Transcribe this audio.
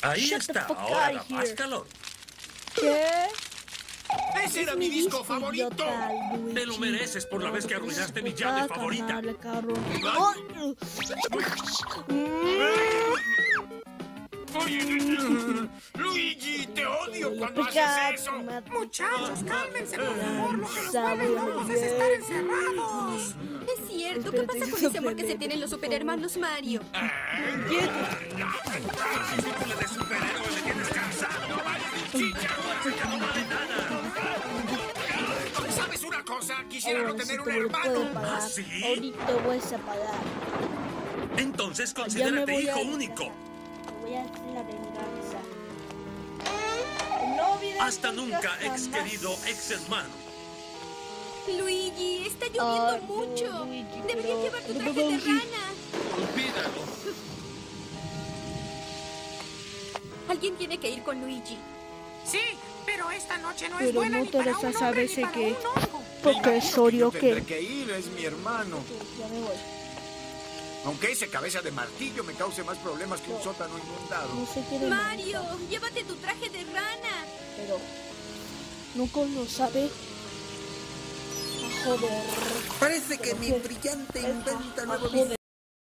Ahí Shut the está, fuck ahora out da of más here. calor. ¿Qué? ¡Ese era mi disco favorito! Idiota, Te lo mereces por la vez que arruinaste mi Puta, llave favorita. carnal, carro. Luigi, te odio Voy a cuando pegar, haces eso. mate. Muchachos, cálmense, por favor. Lo que nos Sabe vuelve locos es estar bien. encerrados. Es cierto, ¿qué Espérate, pasa con eso ese amor que se prende, tienen los por superhermanos Mario? Ese título de superhéroe me tienes cansado. Chicha, ya no vale nada. ¿Sabes una cosa? Quisiera no tener un Ahorita puedo hermano. pagar. ¿Ah, sí? Ahorita voy a pagar. Entonces Ya me considérate voy hijo a- único. Voy a hacer la venganza. No olvides Hasta nunca nunca, ex jamás. querido, ex hermano. Luigi, está lloviendo Ay, no, mucho. Luigi, Deberías pero- llevar tu traje de rana. Olvídalo. Alguien tiene que ir con Luigi. Sí, pero esta noche no es Pero buena no ni para Teresa un sabe hombre ese ni para que- un hongo. Porque es Oreo Tendré que... que ir, es mi hermano. Ya me voy. Aunque ese cabeza de martillo me cause más problemas que un sótano inundado. No se quiere Mario, llévate tu traje de rana. pero nunca lo sabe. A joder. Parece que Pero mi qué- brillante a inventa nuevo joder.